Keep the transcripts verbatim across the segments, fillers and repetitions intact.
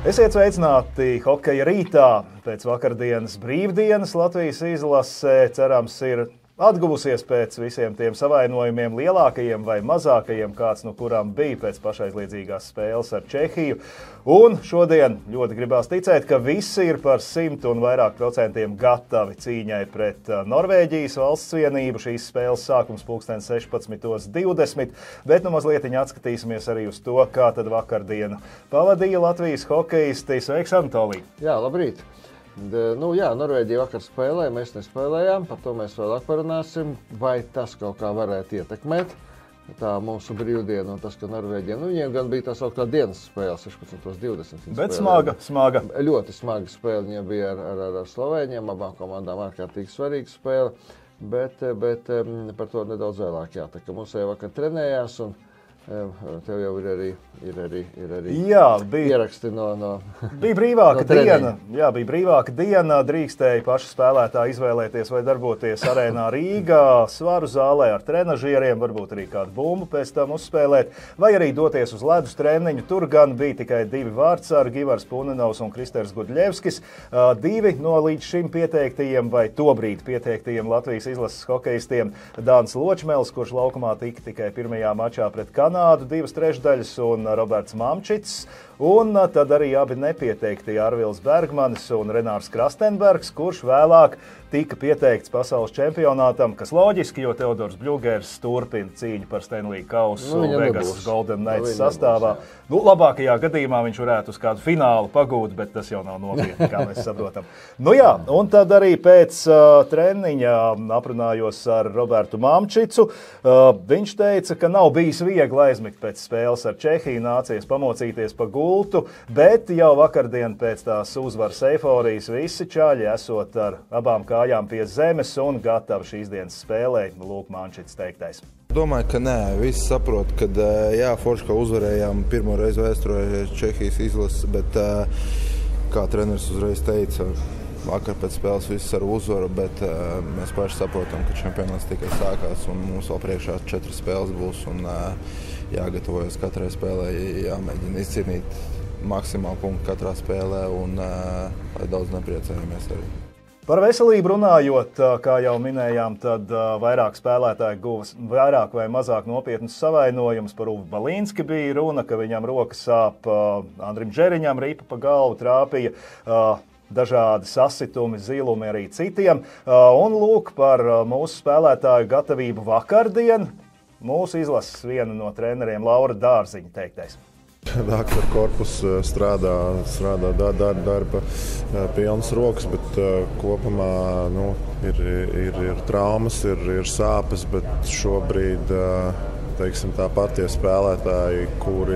Esiet sveicināti hokeja rītā. Pēc vakardienas brīvdienas Latvijas izlase, cerams, ir atguvusies pēc visiem tiem savainojumiem, lielākajiem vai mazākajiem, kāds no kurām bija pēc pašaizliedzīgās spēles ar Čehiju. Un šodien ļoti gribās ticēt, ka visi ir par simt un vairāk procentiem gatavi cīņai pret Norvēģijas valsts vienību. Šīs spēles sākums pulksten sešpadsmit divdesmit, bet nu mazliet atskatīsimies arī uz to, kā tad vakardienu pavadīja Latvijas hokejisti. Sveiks, Anatolij! Jā, labrīt! De, nu, jā, Norvēģija vakar spēlēja, mēs nespēlējām, par to mēs vēlāk parunāsim. Vai tas kaut kā varētu ietekmēt tā mūsu brīvdienu un tas, ka Norvēģija, nu viņiem gan bija tā sauktā dienas spēle, sešpadsmit divdesmit. Bet smaga, smaga. Ļoti smaga spēle viņiem bija ar, ar, ar Slovēņiem, abām komandām ārkārtīgi svarīga spēle, bet, bet par to nedaudz vēlāk jā, tā ka mums jau vakar trenējās un tev jau ir arī, ir arī, ir arī jā, bija, ieraksti no, no bija brīvāka no diena. Jā, bija brīvāka diena. Drīkstēja paši spēlētāji izvēlēties vai darboties arēnā Rīgā, svaru zālē ar trenažieriem, varbūt arī kādu bumbu pēc tam uzspēlēt, vai arī doties uz ledus treniņu. Tur gan bija tikai divi vārdsargi, Givars Punenovs un Kristers Gudļevskis. Divi no līdz šim pieteiktajiem vai tobrīd pieteiktajiem Latvijas izlases hokejistiem Dānis Ločmēls, kurš laukumā tika tikai pirmajā mačā pret Kanādu, divas trešdaļas, un Roberts Mamčits. Un tad arī abi nepieteiktie Arvils Bergmanis un Renārs Krastenbergs, kurš vēlāk tika pieteikts pasaules čempionātam, kas loģiski, jo Teodors Bļugers turpina cīņu par Stanley kausu nu, Vegas nebūs. Golden Knights nu, sastāvā. Nebūs, nu, labākajā gadījumā viņš varētu uz kādu finālu pagūt, bet tas jau nav nopietni, kā mēs saprotam. Nu jā, un tad arī pēc uh, treniņa aprunājos ar Robertu Mamčicu. Uh, viņš teica, ka nav bijis viegli aizmigt pēc spēles ar Čehiju, nācies pamocīties pa gultu, bet jau vakardien pēc tās uzvaras eiforijas visi čaļi esot ar abām kājām pie zemes un gatavi šīs dienas spēlē. Lūk, Mamčits teiktais. Domāju, ka nē. Visi saprot, ka jā, forši, ka uzvarējām pirmo reizi vēsturē Čehijas izlases, bet kā treneris uzreiz teica, vakar pēc spēles viss ar uzvaru, bet mēs paši saprotam, ka čempionāts tikai sākās un mums vēl priekšā četras spēles būs un jāgatavojas katrai spēlē, jāmēģina izcīnīt maksimāli punktu katrā spēlē un lai daudz nepriecājamies arī. Par veselību runājot, kā jau minējām, tad vairāk spēlētāji guva vairāk vai mazāk nopietnus savainojumus. Par Uvu Balīnski bija runa, ka viņam rokas sāp, Andrim Džeriņam ripa pa galvu trāpīja, dažādi sasitumi, zilumi arī citiem. Un lūk, par mūsu spēlētāju gatavību vakardien mūsu izlases viena no treneriem Laura Dārziņa teiktais. Daktar korpus strādā, strādā darba, darba pilnas rokas, bet kopumā nu, ir, ir, ir traumas, ir, ir sāpes, bet šobrīd teiksim, tā patie spēlētāji, kuri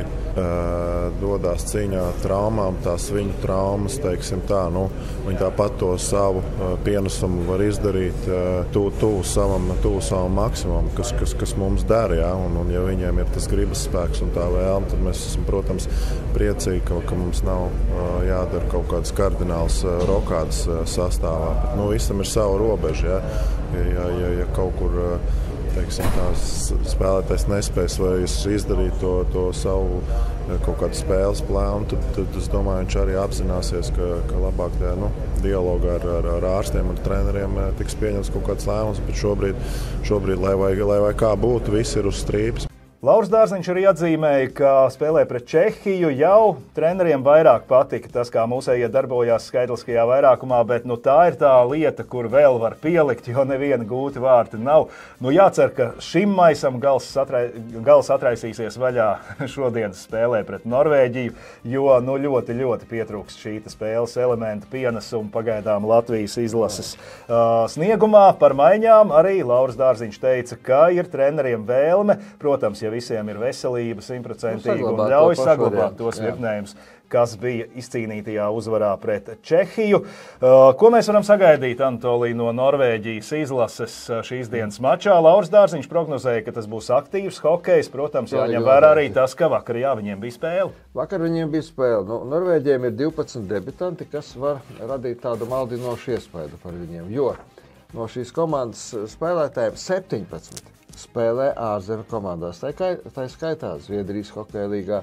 uh, dodās cīņā traumām, tās viņu traumas, teiksim tā, nu, viņi tāpat to savu uh, pienesumu var izdarīt uh, tuvu tu savam, tu savam maksimumam, kas, kas, kas mums dara, ja? un, un ja viņiem ir tas gribas spēks un tā vēlme, tad mēs esam, protams, priecīgi, ka, ka mums nav uh, jādara kaut kādas kardinālas uh, rokādas uh, sastāvā, bet nu, visam ir sava robeža, ja, ja, ja, ja kaut kur uh, teiksim, tās spēlētājs nespēs vai izdarīt to, to savu kaut kādu spēles plānu, tad, tad es domāju, viņš arī apzināsies, ka, ka labāk tajā nu, dialogā ar, ar, ar ārstiem un treneriem tiks pieņemts kaut kāds lēmums, bet šobrīd, šobrīd lai, vai, lai vai kā būtu, visi ir uz strīpas. Lauris Dārziņš arī atzīmēja, ka spēlē pret Čehiju jau treneriem vairāk patika tas, kā mūsējie darbojās skaitliskajā vairākumā, bet nu, tā ir tā lieta, kur vēl var pielikt, jo neviena gūti vārti nav. Nu, jācer, ka šim maisam gals, atrai, gals atraisīsies vaļā šodienas spēlē pret Norvēģiju, jo nu, ļoti, ļoti pietrūkst šīta spēles elementa pienesuma pagaidām Latvijas izlases uh, sniegumā. Par maiņām arī Lauris Dārziņš teica, ka ir treneriem vēlme, protams, ja visiem ir veselība simtprocentīgi un ļauj saglabāt tos virknējumus, kas bija izcīnītajā uzvarā pret Čehiju. Ko mēs varam sagaidīt, Anatolij, no Norvēģijas izlases šīs dienas mačā? Lauris Dārziņš prognozēja, ka tas būs aktīvs hokejs, protams, jāņem vērā arī tas, ka vakar jā, viņiem bija spēle. Vakar viņiem bija spēle. Nu, Norvēģiem ir divpadsmit debitanti, kas var radīt tādu maldinošu iespaidu par viņiem, jo no šīs komandas spēlētājiem septiņpadsmit spēlē ārzemju komandās. Tā, tā skaitā Zviedrijas hokeja līgā,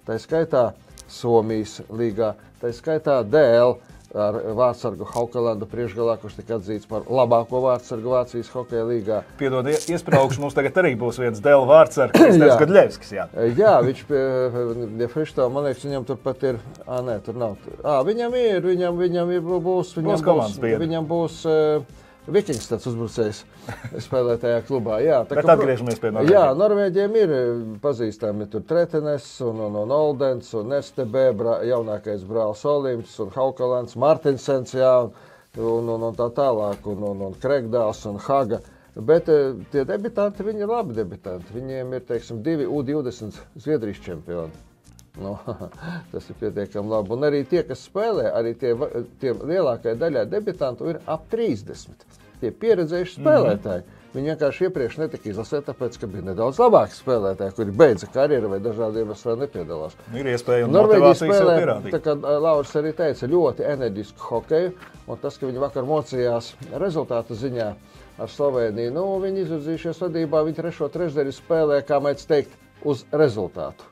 tā skaitā Somijas līgā, tā skaitā D L ar vārtsargu Haukelandu priekšgalā, kurš tika atzīts par labāko vārtsargu Vācijas hokeja līgā. Piedod, iespraukšu, mums tagad arī būs viens D L vārtsargs, Kristēns Gudļevskis, jā. Jā, viņš pie, ja Frištā, man liekas, viņam tur pat ir, ā, nē, tur nav. Ā, viņam ir, viņam, viņam ir, būs, viņam būs komandas biedri. Viņam būs uh, Vikings tāds uzbrucējs spēlētajā klubā. Jā, tā, bet ka, atgriežamies pie Norvēģiem. Jā, Norvēģiem ir pazīstami tur Tretenes un, un, un Oldens un Nestebē, bra, jaunākais brālis Olimps un Haukelands, Martinsens, jā, un, un, un tā tālāk, un, un, un Kregdāls un Haga. Bet tie debitanti, viņi ir labi debitanti. Viņiem ir, teiksim, divi U divdesmit Zviedrijas čempioni. Nu, tas ir pietiekami labi. Un arī tie, kas spēlē, arī tie, tie lielākajai daļai debitantu ir ap trīsdesmit. Tie pieredzējuši spēlētāji. Mm-hmm. Viņi vienkārši iepriekš netika izlasēti, tāpēc, ka bija nedaudz labāki spēlētāji, kuri beidza karjeru vai dažādi iemesli nepiedalās. Ir iespēja un motivācija sev pierādīt. Tā kā Lauris arī teica, ļoti enerģisku hokeju. Un tas, ka viņi vakar mocījās rezultātu ziņā ar Slovēniju, nu, viņi izvirzījušies vadībā, viņi trešo trešdaļu spēlē, kā mēdz teikt, uz rezultātu.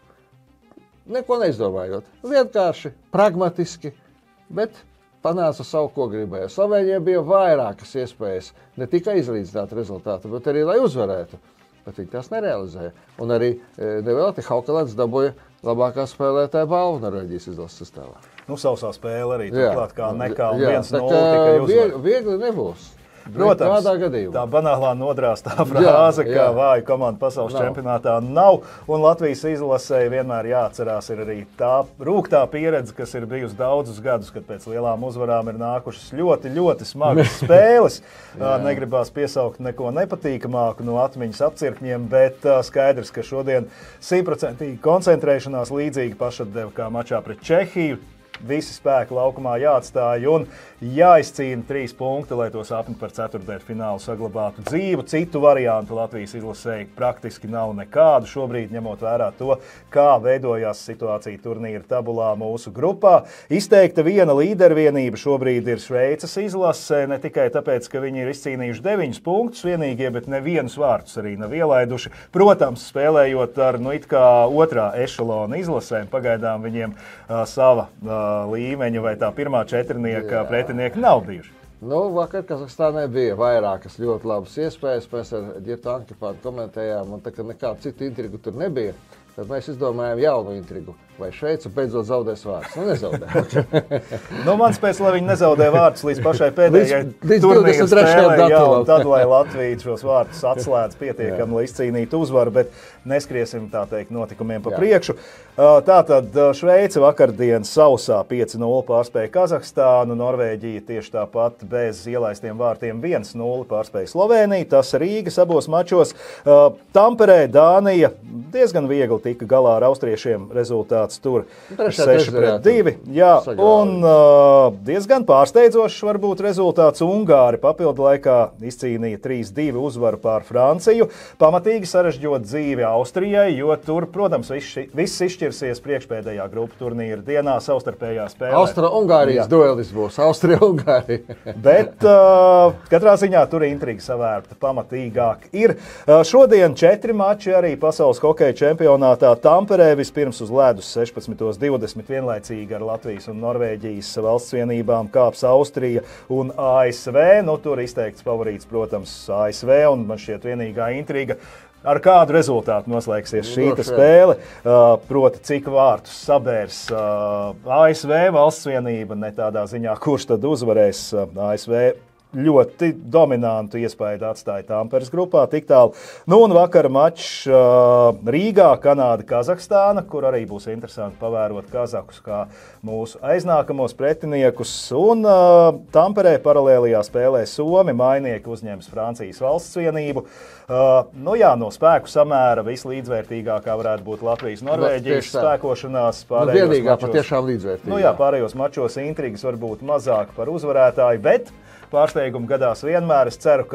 Neko neizdomājot. Vienkārši, pragmatiski, bet panāca savu, ko gribēja. Slovēņiem bija vairākas iespējas ne tikai izlīdzināt rezultātu, bet arī, lai uzvarētu. Bet viņi tās nerealizēja. Un arī nevēlti Haukelands dabūja labākā spēlētāja balvu Norvēģijas izlases sastāvā. Nu, sausā spēle arī turklāt kā nekā un viens nulle tikai uzvar. Viegli, viegli nebūs. Protams, tā banālā nodrāstā frāze, jā, jā. Kā vāja komanda pasaules nav. Čempionātā nav. Un Latvijas izlasēji vienmēr jāatcerās ir arī tā rūgtā pieredze, kas ir bijusi daudzus gadus, kad pēc lielām uzvarām ir nākušas ļoti, ļoti smagas spēles. Negribās piesaukt neko nepatīkamāku no atmiņas apcirkņiem, bet skaidrs, ka šodien simtprocentīgi koncentrēšanās līdzīgi pašatdeva kā mačā pret Čehiju. Visi spēki laukumā jāatstāj un jāizcīna trīs punkti, lai to sapni par ceturtdaļfinālu saglabātu dzīvu. Citu variantu Latvijas izlasēji praktiski nav nekādu šobrīd, ņemot vērā to, kā veidojās situācija turnīra tabulā mūsu grupā. Izteikta viena līdervienība šobrīd ir Šveices izlasē, ne tikai tāpēc, ka viņi ir izcīnījuši deviņus punktus vienīgie, bet nevienus vārtus arī nav ielaiduši. Protams, spēlējot ar nu it kā otrā ešalona izlasēm, pagaidām viņiem uh, sava uh, līmeņa vai tā pirmā četrnieka pretinieki nav bijuši. Nu, vakar Kazahstānai bija vairākas ļoti labas iespējas. Mēs ar Ģirtu Ankipānu komentējām, un tā kā nekādu citu intrigu tur nebija, tad mēs izdomājām jaunu intrigu. Vai Šveice beidzot zaudēs vārdus? Nu, nezaudē. Nu, mans pēc, lai viņi nezaudē vārdus līdz pašai pēdējai turnīra spēlē, jā, un tad, lai Latvija šos vārdus atslēdz pietiekami, lai izcīnītu uzvaru, bet neskriesim, tā teikt, notikumiem pa jā. Priekšu. Tātad Šveice vakardien sausā pieci nulle pārspēja Kazahstānu, Norvēģija tieši tāpat bez ielaistiem vārtiem viens nulle pārspēja Slovēniju, tas Rīgas abos mačos. Tamperē Dānija diezgan viegli tika galā ar austriešiem rezultātu. Tur seši pret divi. Jā, un uh, diezgan pārsteidzošs varbūt rezultāts. Ungāri papildu laikā izcīnīja trīs divi uzvaru pār Franciju. Pamatīgi sarežģot dzīvi Austrijai, jo tur, protams, viss, viss izšķirsies priekšpēdējā grupu turnīra dienā savstarpējā spēlē. Austra-Ungārijas duelis būs. Austrija-Ungārija. Bet uh, katrā ziņā tur intriga savērta pamatīgāk ir. Uh, šodien četri mači arī pasaules hokeja čempionātā Tamperē. Vispirms uz ledus sešpadsmit divdesmit vienlaicīgi ar Latvijas un Norvēģijas valsts vienībām kāps Austrija un A S V. Nu, tur izteikts favorīts, protams, A S V, un man šķiet vienīgā intriga, ar kādu rezultātu noslēgsies šī spēle. Uh, proti, cik vārtus sabērs uh, A S V valsts vienība, ne tādā ziņā, kurš tad uzvarēs uh, A S V. Ļoti dominantu iespēju atstāja Tamperes grupā, tik tālu. Nu un vakar mačs uh, Rīgā, Kanāda, Kazahstāna, kur arī būs interesanti pavērot kazakus kā mūsu aiznākamos pretiniekus. Un uh, Tamperē paralēlajā spēlē Somi mainieki uzņems Francijas valsts vienību. Uh, nu jā, no spēku samēra vislīdzvērtīgākā varētu būt Latvijas Norvēģijas spēkošanās. Nu, vienīgā patiešām līdzvērtīgā. Nu jā, pārējos mačos intrigas varbūt mazāk par uzvarētāju, bet pārsteigumu gadās vienmēr. Es ceru, ka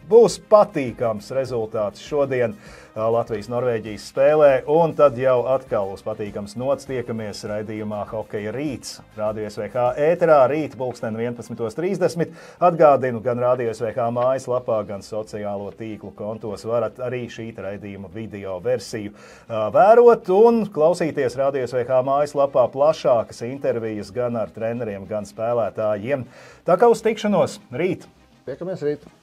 būs patīkams rezultāts šodien Latvijas-Norvēģijas spēlē, un tad jau atkal uz patīkams nots tiekamies raidījumā Hokeja rīts. Radio S V H ēterā rīt pulksten vienpadsmit trīsdesmit. Atgādinu, gan Radio S V H mājaslapā, gan sociālo tīklu kontos varat arī šī raidījuma video versiju vērot un klausīties Radio S V H mājaslapā plašākas intervijas gan ar treneriem, gan spēlētājiem. Tā kā uz tikšanos rīt! Tiekamies rīt!